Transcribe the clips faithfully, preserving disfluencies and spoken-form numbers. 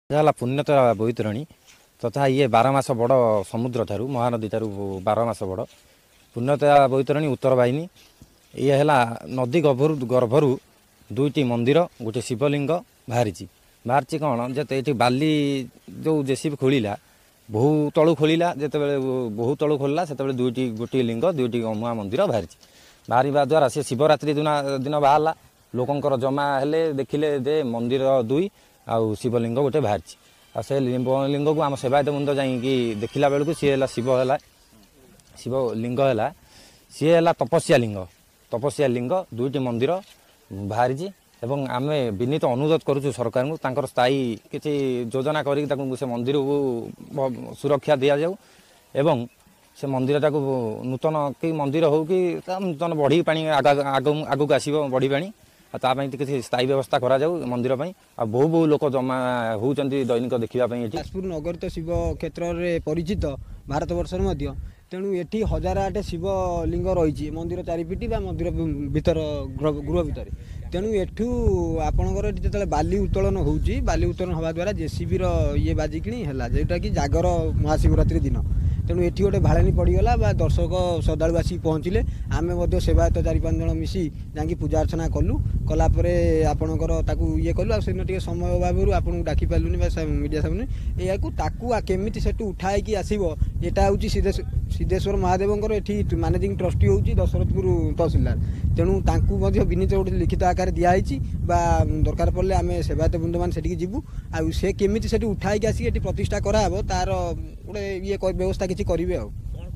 ହେଲା ପୁଣ୍ୟତା ବୈତରଣୀ ତଥା ଇଏ ବାର ମାସ ବଡ଼ ସମୁଦ୍ର ଠାରୁ ମହାନଦୀ ଠାରୁ ବାର ମାସ ବଡ଼ ପୁଣ୍ୟତା ବୈତରଣୀ ଉତ୍ତର ବାହିନୀ। ଇଏ ହେଲା ନଦୀ ଗର୍ଭରୁ ଗର୍ଭରୁ ଦୁଇଟି ମନ୍ଦିର ଗୋଟେ ଶିବଲିଙ୍ଗ ବାହାରିଛି। ବାହାରିଛି କ'ଣ ଯେ ଏଠି ବାଲି ଯେଉଁ ଜେସିବି ଖୋଳିଲା ବହୁ ତଳୁ ଖୋଳିଲା, ଯେତେବେଳେ ବହୁ ତଳୁ ଖୋଳିଲା ସେତେବେଳେ ଦୁଇଟି ଗୋଟିଏ ଲିଙ୍ଗ ଦୁଇଟି ଅମୁଆ ମନ୍ଦିର ବାହାରିଛି। ବାହାରିବା ଦ୍ୱାରା ସେ ଶିବରାତ୍ରି ଦିନ ଦିନ ବାହାରିଲା। ଲୋକଙ୍କର ଜମା ହେଲେ ଦେଖିଲେ ଯେ ମନ୍ଦିର ଦୁଇ ଆଉ ଶିବଲିଙ୍ଗ ଗୋଟେ ବାହାରିଛି। ଆଉ ସେ ଲିଙ୍ଗକୁ ଆମ ସେବାୟତ ବୃନ୍ଦ ଯାଇକି ଦେଖିଲା ବେଳକୁ ସିଏ ହେଲା ଶିବ ହେଲା ଶିବଲିଙ୍ଗ ହେଲା ସିଏ ହେଲା ତପସ୍ୟା ଲିଙ୍ଗ ତପସ୍ୟା ଲିଙ୍ଗ ଦୁଇଟି ମନ୍ଦିର ବାହାରିଛି। ଏବଂ ଆମେ ବିନୀତ ଅନୁରୋଧ କରୁଛୁ ସରକାରଙ୍କୁ ତାଙ୍କର ସ୍ଥାୟୀ କିଛି ଯୋଜନା କରିକି ତାକୁ ସେ ମନ୍ଦିରକୁ ସୁରକ୍ଷା ଦିଆଯାଉ ଏବଂ ସେ ମନ୍ଦିରଟାକୁ ନୂତନ କି ମନ୍ଦିର ହେଉ କି ନୂତନ ବଢ଼ି ପାଣି ଆଗକୁ ଆସିବ ବଢ଼ି ପାଣି, ଆଉ ତା ପାଇଁ କିଛି ସ୍ଥାୟୀ ବ୍ୟବସ୍ଥା କରାଯାଉ ମନ୍ଦିର ପାଇଁ। ଆଉ ବହୁ ବହୁ ଲୋକ ଜମା ହେଉଛନ୍ତି ଦୈନିକ ଦେଖିବା ପାଇଁ। ଏଠି ଯାଜପୁର ନଗର ତ ଶିବ କ୍ଷେତ୍ରରେ ପରିଚିତ ଭାରତ ବର୍ଷରେ ମଧ୍ୟ, ତେଣୁ ଏଠି ହଜାର ଆଠ ଶିବଲିଙ୍ଗ ରହିଛି ମନ୍ଦିର ଚାରିପିଟି ବା ମନ୍ଦିର ଭିତର ଗୃହ ଭିତରେ। ତେଣୁ ଏଠୁ ଆପଣଙ୍କର ଏଠି ଯେତେବେଳେ ବାଲି ଉତ୍ତୋଳନ ହେଉଛି, ବାଲି ଉତ୍ତୋଳନ ହେବା ଦ୍ୱାରା ଜେସିବିର ଇଏ ବାଜିକିଣି ହେଲା, ଯେଉଁଟାକି ଜାଗର ମହାଶିବରାତ୍ରି ଦିନ। ତେଣୁ ଏଠି ଗୋଟେ ଭାଳେଣି ପଡ଼ିଗଲା ବା ଦର୍ଶକ ଶ୍ରଦ୍ଧାଳୁ ଆସିକି ପହଞ୍ଚିଲେ। ଆମେ ମଧ୍ୟ ସେବାୟତ ଚାରି ପାଞ୍ଚ ଜଣ ମିଶି ଯାଇକି ପୂଜା ଅର୍ଚ୍ଚନା କଲୁ। କଲା ପରେ ଆପଣଙ୍କର ତାକୁ ଇଏ କଲୁ। ଆଉ ସେଦିନ ଟିକେ ସମୟ ଅଭାବରୁ ଆପଣଙ୍କୁ ଡାକି ପାରିଲୁନି ବା ମିଡ଼ିଆ ସାମନେ ଏହାକୁ ତାକୁ କେମିତି ସେଠୁ ଉଠାଇକି ଆସିବ, ଏଇଟା ହେଉଛି ସିଦ୍ଧେଶ୍ୱର ମହାଦେବଙ୍କର ଏଠି ମ୍ୟାନେଜିଂ ଟ୍ରଷ୍ଟି ହେଉଛି ଦଶରଥପୁର ତହସିଲଦାର। ତେଣୁ ତାଙ୍କୁ ମଧ୍ୟ ବିନୀତ ଗୋଟେ ଲିଖିତ ଆକାରରେ ଦିଆହେଇଛି ବା ଦରକାର ପଡ଼ିଲେ ଆମେ ସେବାୟତ ବୃନ୍ଦମାନେ ସେଠିକି ଯିବୁ। ଆଉ ସେ କେମିତି ସେଠି ଉଠାଇକି ଆସିକି ଏଠି ପ୍ରତିଷ୍ଠା କରାହେବ ତାର ଗୋଟେ ଇଏ ବ୍ୟବସ୍ଥା କିଛି କରିବେ। ଆଉ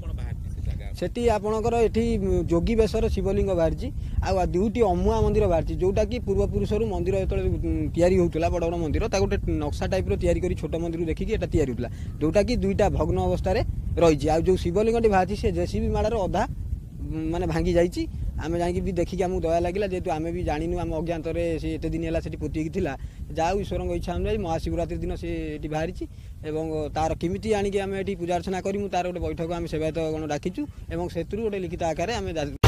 ସେଠି ଆପଣଙ୍କର ଏଠି ଯୋଗୀ ବେଶର ଶିବଲିଙ୍ଗ ବାହାରିଛି, ଆଉ ଦୁଇଟି ଅମୁଆ ମନ୍ଦିର ବାହାରିଛି, ଯେଉଁଟାକି ପୂର୍ବପୁରୁଷରୁ ମନ୍ଦିର ଯେତେବେଳେ ତିଆରି ହେଉଥିଲା ବଡ଼ ବଡ଼ ମନ୍ଦିର ତାକୁ ଗୋଟେ ନକ୍ସା ଟାଇପ୍ର ତିଆରି କରି ଛୋଟ ମନ୍ଦିରକୁ ଦେଖିକି ଏଟା ତିଆରି ହେଉଥିଲା, ଯେଉଁଟାକି ଦୁଇଟା ଭଗ୍ନ ଅବସ୍ଥାରେ ରହିଛି। ଆଉ ଯେଉଁ ଶିବଲିଙ୍ଗଟି ବାହାରିଛି ସେ ଜେସିବି ମାଡ଼ରେ ଅଧା ମାନେ ଭାଙ୍ଗି ଯାଇଛି। ଆମେ ଯାଇକି ବି ଦେଖିକି ଆମକୁ ଦୟା ଲାଗିଲା, ଯେହେତୁ ଆମେ ବି ଜାଣିନୁ, ଆମ ଅଜ୍ଞାତରେ ସେ ଏତେ ଦିନ ହେଲା ସେଠି ପୋତିକି ଥିଲା। ଯାହା ହଉ ଈଶ୍ୱରଙ୍କ ଇଚ୍ଛା ଅନୁଯାୟୀ ମହାଶିବରାତ୍ରି ଦିନ ସେ ଏଠି ବାହାରିଛି ଏବଂ ତାର କେମିତି ଆଣିକି ଆମେ ଏଠି ପୂଜା ଅର୍ଚ୍ଚନା କରିମୁ ତାର ଗୋଟେ ବୈଠକ ଆମେ ସେବାୟତ ଗଣ ଡାକିଛୁ ଏବଂ ସେଥିରୁ ଗୋଟେ ଲିଖିତ ଆକାରରେ ଆମେ